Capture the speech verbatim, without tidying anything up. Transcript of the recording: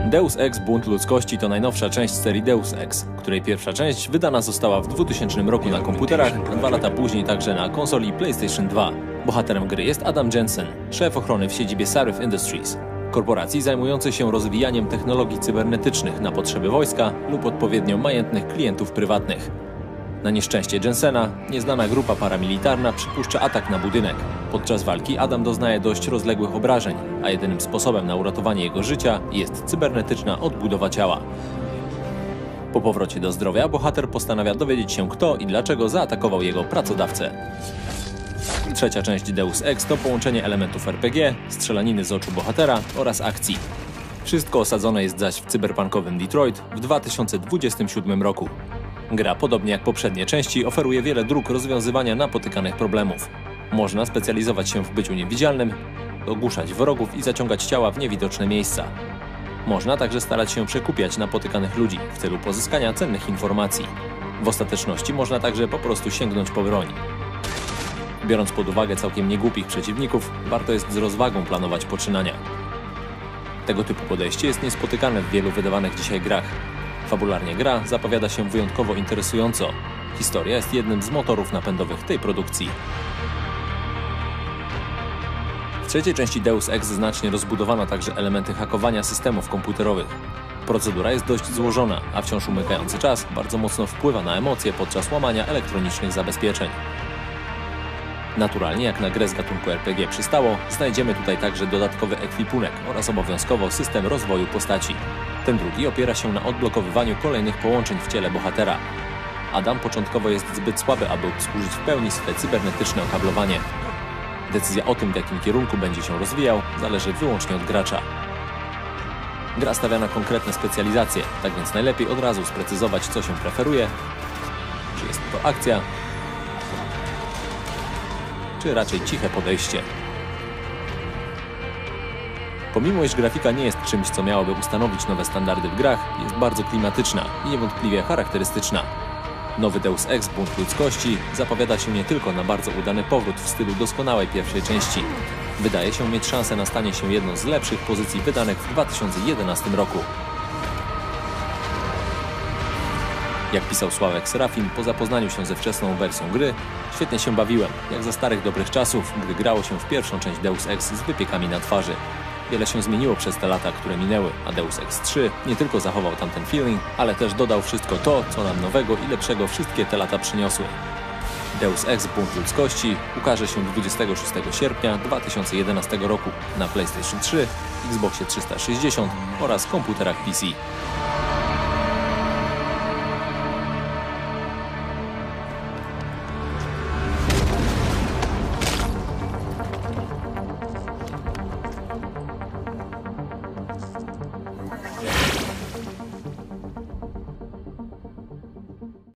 Deus Ex Bunt Ludzkości to najnowsza część serii Deus Ex, której pierwsza część wydana została w dwutysięcznym roku na komputerach, a dwa lata później także na konsoli PlayStation dwa. Bohaterem gry jest Adam Jensen, szef ochrony w siedzibie Sarif Industries, korporacji zajmującej się rozwijaniem technologii cybernetycznych na potrzeby wojska lub odpowiednio majętnych klientów prywatnych. Na nieszczęście Jensena nieznana grupa paramilitarna przypuszcza atak na budynek. Podczas walki Adam doznaje dość rozległych obrażeń, a jedynym sposobem na uratowanie jego życia jest cybernetyczna odbudowa ciała. Po powrocie do zdrowia bohater postanawia dowiedzieć się, kto i dlaczego zaatakował jego pracodawcę. Trzecia część Deus Ex to połączenie elementów R P G, strzelaniny z oczu bohatera oraz akcji. Wszystko osadzone jest zaś w cyberpunkowym Detroit w dwa tysiące dwudziestym siódmym roku. Gra, podobnie jak poprzednie części, oferuje wiele dróg rozwiązywania napotykanych problemów. Można specjalizować się w byciu niewidzialnym, ogłuszać wrogów i zaciągać ciała w niewidoczne miejsca. Można także starać się przekupiać napotykanych ludzi w celu pozyskania cennych informacji. W ostateczności można także po prostu sięgnąć po broń. Biorąc pod uwagę całkiem niegłupich przeciwników, warto jest z rozwagą planować poczynania. Tego typu podejście jest niespotykane w wielu wydawanych dzisiaj grach. Fabularnie gra zapowiada się wyjątkowo interesująco. Historia jest jednym z motorów napędowych tej produkcji. W trzeciej części Deus Ex znacznie rozbudowano także elementy hakowania systemów komputerowych. Procedura jest dość złożona, a wciąż umykający czas bardzo mocno wpływa na emocje podczas łamania elektronicznych zabezpieczeń. Naturalnie, jak na grę z gatunku R P G przystało, znajdziemy tutaj także dodatkowy ekwipunek oraz obowiązkowo system rozwoju postaci. Ten drugi opiera się na odblokowywaniu kolejnych połączeń w ciele bohatera. Adam początkowo jest zbyt słaby, aby obsłużyć w pełni swe cybernetyczne okablowanie. Decyzja o tym, w jakim kierunku będzie się rozwijał, zależy wyłącznie od gracza. Gra stawia na konkretne specjalizacje, tak więc najlepiej od razu sprecyzować, co się preferuje, czy jest to akcja, czy raczej ciche podejście. Pomimo iż grafika nie jest czymś, co miałoby ustanowić nowe standardy w grach, jest bardzo klimatyczna i niewątpliwie charakterystyczna. Nowy Deus Ex Bunt Ludzkości zapowiada się nie tylko na bardzo udany powrót w stylu doskonałej pierwszej części. Wydaje się mieć szansę na stanie się jedną z lepszych pozycji wydanych w dwa tysiące jedenastym roku. Jak pisał Sławek Serafin po zapoznaniu się ze wczesną wersją gry, świetnie się bawiłem, jak za starych dobrych czasów, gdy grało się w pierwszą część Deus Ex z wypiekami na twarzy. Wiele się zmieniło przez te lata, które minęły, a Deus Ex trzy nie tylko zachował tamten feeling, ale też dodał wszystko to, co nam nowego i lepszego wszystkie te lata przyniosły. Deus Ex Bunt Ludzkości ukaże się dwudziestego szóstego sierpnia dwa tysiące jedenastego roku na PlayStation trzy, Xboxie trzysta sześćdziesiąt oraz komputerach P C.